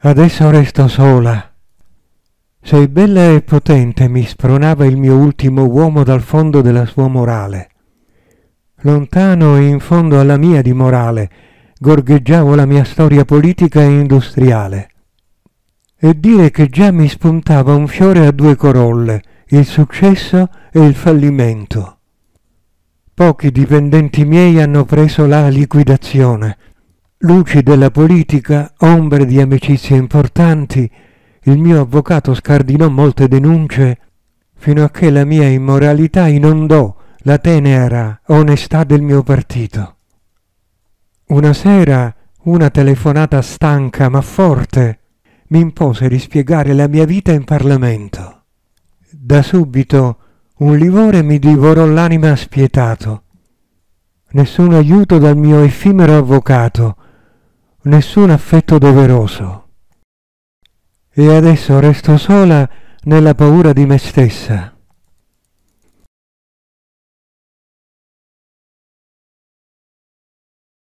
Adesso resto sola. Sei bella e potente, mi spronava il mio ultimo uomo dal fondo della sua morale. Lontano e in fondo alla mia di morale, gorgheggiavo la mia storia politica e industriale. E dire che già mi spuntava un fiore a due corolle, il successo e il fallimento. Pochi dipendenti miei hanno preso la liquidazione. Luci della politica, ombre di amicizie importanti, il mio avvocato scardinò molte denunce fino a che la mia immoralità inondò la tenera onestà del mio partito. Una sera una telefonata stanca ma forte mi impose di spiegare la mia vita in Parlamento. Da subito un livore mi divorò l'anima spietato. Nessun aiuto dal mio effimero avvocato, nessun affetto doveroso. E adesso resto sola nella paura di me stessa.